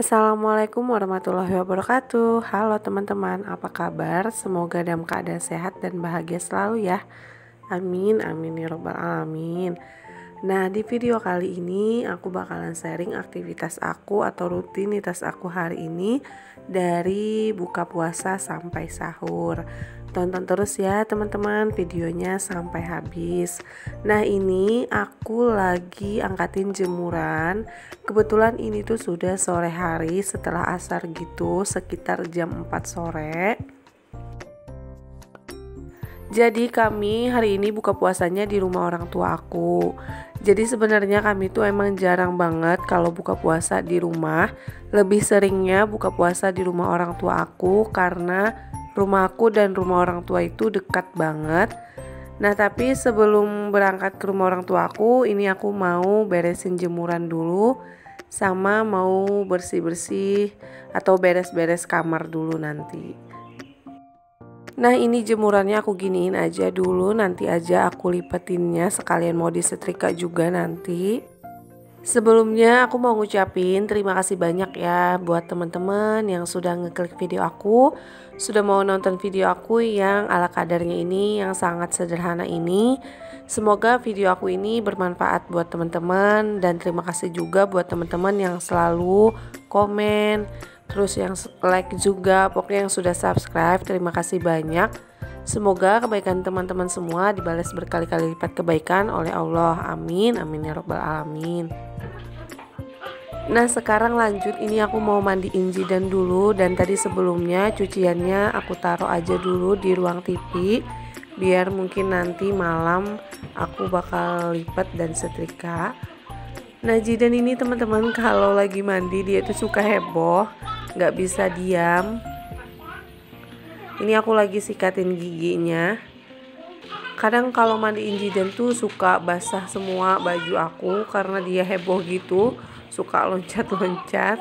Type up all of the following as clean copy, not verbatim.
Assalamualaikum warahmatullahi wabarakatuh. Halo teman-teman, apa kabar? Semoga dalam keadaan sehat dan bahagia selalu ya. Amin, amin ya robbal alamin. Nah, di video kali ini aku bakalan sharing aktivitas aku atau rutinitas aku hari ini dari buka puasa sampai sahur. Tonton terus ya teman-teman videonya sampai habis. Nah, ini aku lagi angkatin jemuran. Kebetulan ini tuh sudah sore hari setelah asar gitu, sekitar jam 4 sore. Jadi kami hari ini buka puasanya di rumah orang tua aku. Jadi sebenarnya kami tuh emang jarang banget kalau buka puasa di rumah. Lebih seringnya buka puasa di rumah orang tua aku karena rumah aku dan rumah orang tua itu dekat banget. Nah, tapi sebelum berangkat ke rumah orang tua aku, ini aku mau beresin jemuran dulu sama mau bersih-bersih atau beres-beres kamar dulu nanti. Nah, ini jemurannya aku giniin aja dulu, nanti aja aku lipetinnya sekalian mau disetrika juga nanti. Sebelumnya aku mau ngucapin terima kasih banyak ya buat teman-teman yang sudah ngeklik video aku, sudah mau nonton video aku yang ala kadarnya ini, yang sangat sederhana ini. Semoga video aku ini bermanfaat buat teman-teman, dan terima kasih juga buat teman-teman yang selalu komen, terus yang like juga, pokoknya yang sudah subscribe, terima kasih banyak. Semoga kebaikan teman-teman semua dibalas berkali-kali lipat kebaikan oleh Allah. Amin, amin ya robbal alamin. Nah, sekarang lanjut, ini aku mau mandiin Jidan dulu, dan tadi sebelumnya cuciannya aku taruh aja dulu di ruang TV biar mungkin nanti malam aku bakal lipat dan setrika. Nah, Jidan ini teman-teman kalau lagi mandi dia tuh suka heboh, nggak bisa diam. Ini aku lagi sikatin giginya. Kadang kalau mandiin Jidan tuh suka basah semua baju aku karena dia heboh gitu, suka loncat-loncat.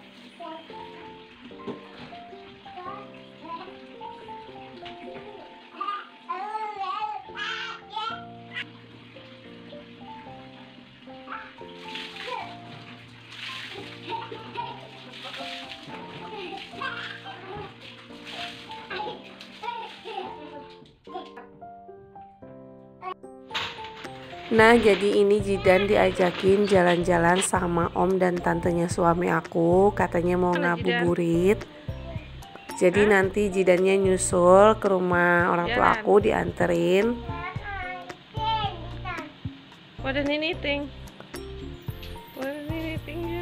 Nah, jadi ini Jidan diajakin jalan-jalan sama om dan tantenya suami aku, katanya mau ngabuburit. Jadi nanti Jidannya nyusul ke rumah orang tua aku, dianterin. What is anything? What is anything?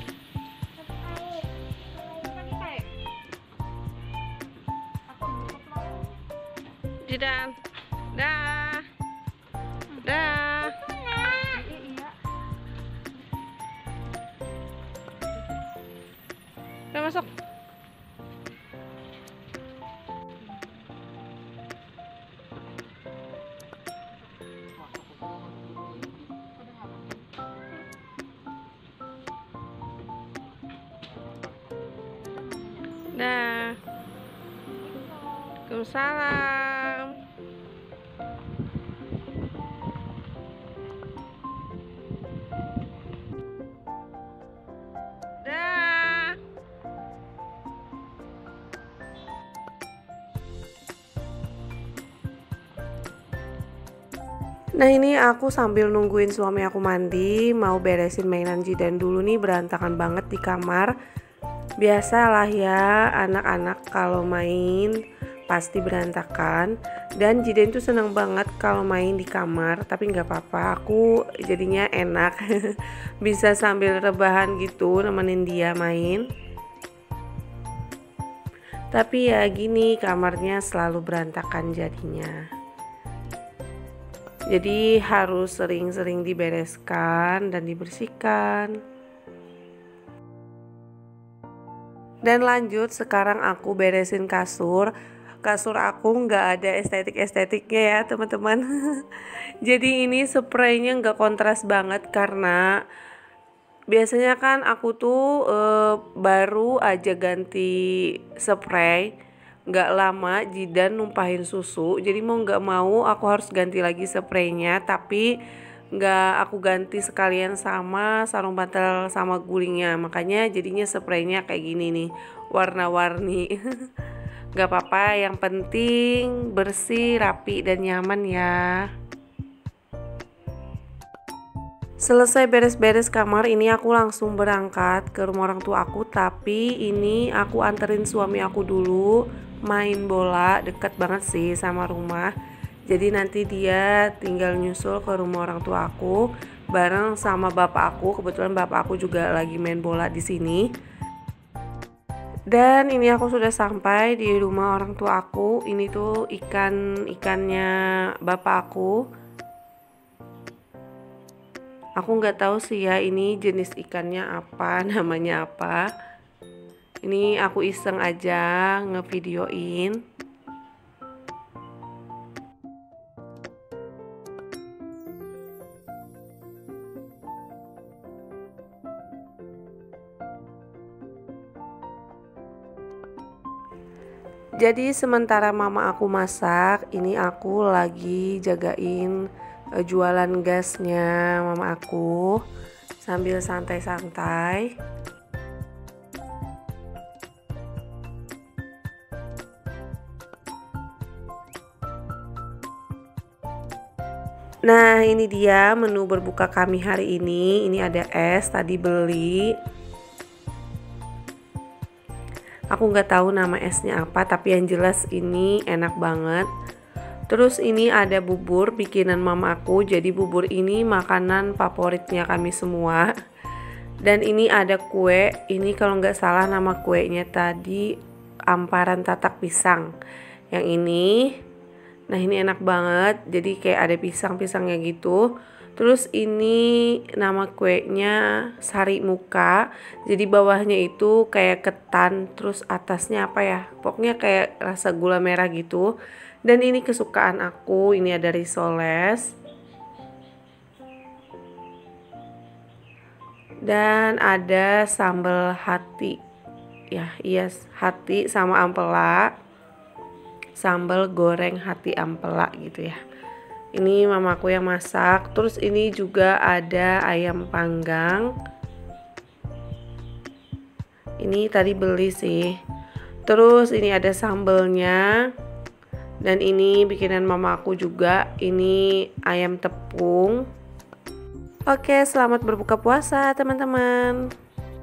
Jidan, dah, dah. Udah masuk. Dah. Waalaikumsalam. Dah. Nah, ini aku sambil nungguin suami aku mandi, mau beresin mainan Jidan dulu nih, berantakan banget di kamar. Biasalah ya, anak-anak kalau main pasti berantakan. Dan Jidan tuh seneng banget kalau main di kamar, tapi nggak apa-apa, aku jadinya enak bisa sambil rebahan gitu nemenin dia main. Tapi ya gini, kamarnya selalu berantakan jadinya. Jadi harus sering-sering dibereskan dan dibersihkan. Dan lanjut, sekarang aku beresin kasur. Kasur aku nggak ada estetik-estetiknya ya teman-teman. Jadi ini spraynya nggak kontras banget karena biasanya kan aku tuh baru aja ganti spray, nggak lama Jidan numpahin susu. Jadi mau nggak mau aku harus ganti lagi spraynya. Tapi nggak aku ganti sekalian sama sarung bantal sama gulingnya, makanya jadinya spraynya kayak gini nih, warna-warni. Nggak apa-apa, yang penting bersih, rapi, dan nyaman ya. Selesai beres-beres kamar, ini aku langsung berangkat ke rumah orang tua aku. Tapi ini aku anterin suami aku dulu main bola, deket banget sih sama rumah. Jadi nanti dia tinggal nyusul ke rumah orang tua aku bareng sama bapak aku. Kebetulan bapak aku juga lagi main bola di sini. Dan ini aku sudah sampai di rumah orang tua aku. Ini tuh ikannya bapak aku. Aku nggak tahu sih ya ini jenis ikannya apa, namanya apa. Ini aku iseng aja ngevideoin. Jadi sementara mama aku masak, ini aku lagi jagain jualan gasnya mama aku sambil santai-santai. Nah, ini dia menu berbuka kami hari ini. Ini ada es, tadi beli. Aku nggak tahu nama esnya apa, tapi yang jelas ini enak banget. Terus ini ada bubur bikinan mama aku. Jadi bubur ini makanan favoritnya kami semua. Dan ini ada kue. Ini kalau nggak salah nama kuenya tadi amparan tatak pisang. Yang ini, nah ini enak banget. Jadi kayak ada pisang-pisangnya gitu. Terus ini nama kuenya sari muka. Jadi bawahnya itu kayak ketan, terus atasnya apa ya? Pokoknya kayak rasa gula merah gitu. Dan ini kesukaan aku, ini ada risoles. Dan ada sambal hati. Ya, iya, hati sama ampela. Sambal goreng hati ampela gitu ya. Ini mamaku yang masak. Terus ini juga ada ayam panggang. Ini tadi beli sih. Terus ini ada sambelnya. Dan ini bikinan mamaku juga. Ini ayam tepung. Oke, selamat berbuka puasa teman-teman.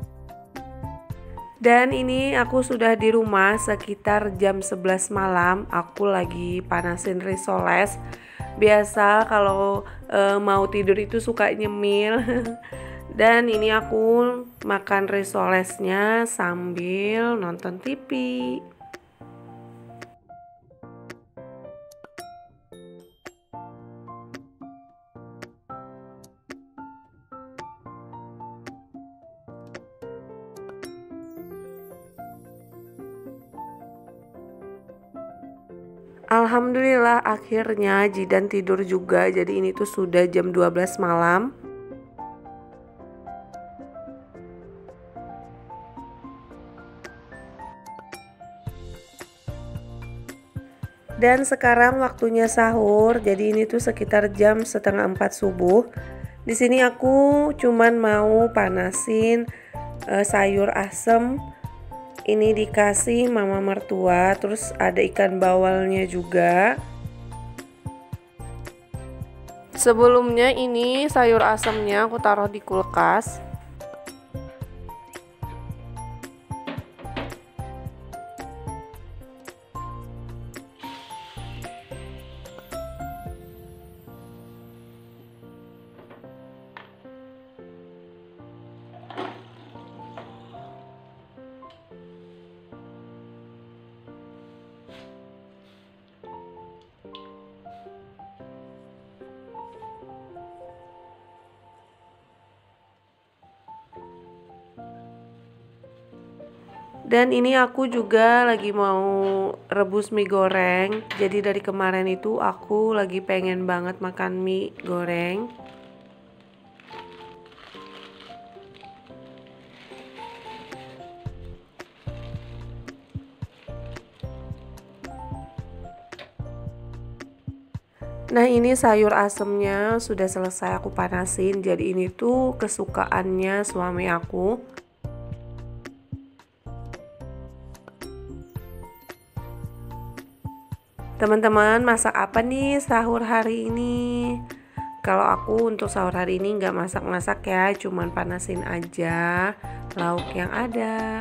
Dan ini aku sudah di rumah sekitar jam 11 malam. Aku lagi panasin risoles. Biasa kalau mau tidur itu suka nyemil. Dan ini aku makan risolesnya sambil nonton TV. Alhamdulillah akhirnya Jidan tidur juga. Jadi ini tuh sudah jam 12 malam. Dan sekarang waktunya sahur. Jadi ini tuh sekitar jam setengah 4 subuh. Di sini aku cuman mau panasin sayur asem. Ini dikasih mama mertua, terus ada ikan bawalnya juga. Sebelumnya ini sayur asemnya aku taruh di kulkas. Dan ini aku juga lagi mau rebus mie goreng. Jadi dari kemarin itu aku lagi pengen banget makan mie goreng. Nah, ini sayur asemnya sudah selesai aku panasin. Jadi ini tuh kesukaannya suami aku. Teman-teman, masak apa nih sahur hari ini? Kalau aku untuk sahur hari ini nggak masak-masak ya, cuman panasin aja lauk yang ada.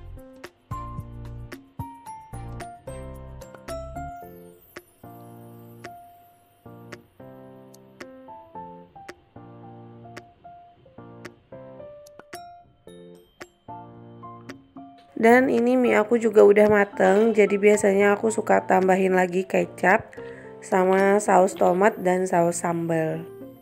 Dan ini mie aku juga udah mateng, jadi biasanya aku suka tambahin lagi kecap sama saus tomat dan saus sambal.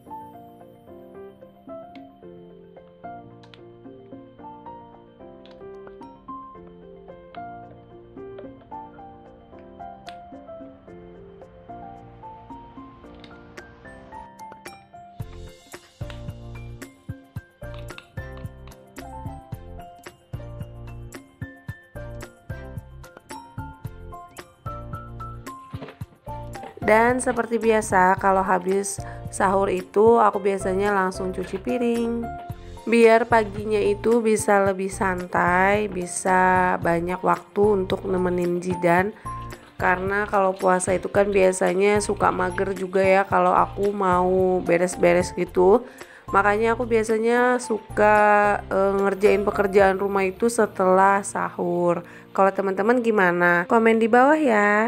Dan seperti biasa kalau habis sahur itu aku biasanya langsung cuci piring. Biar paginya itu bisa lebih santai, bisa banyak waktu untuk nemenin Jidan. Karena kalau puasa itu kan biasanya suka mager juga ya kalau aku mau beres-beres gitu. Makanya aku biasanya suka ngerjain pekerjaan rumah itu setelah sahur. Kalau teman-teman gimana? Komen di bawah ya.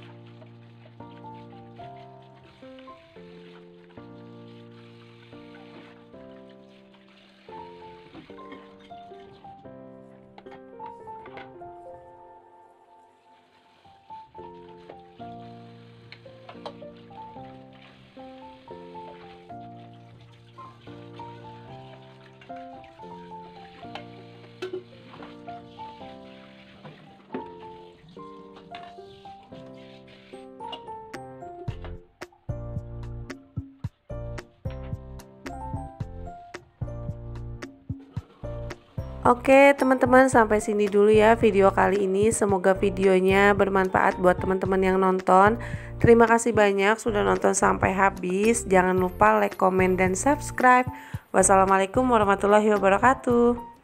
Oke teman-teman, sampai sini dulu ya video kali ini. Semoga videonya bermanfaat buat teman-teman yang nonton. Terima kasih banyak sudah nonton sampai habis. Jangan lupa like, komen, dan subscribe. Wassalamualaikum warahmatullahi wabarakatuh.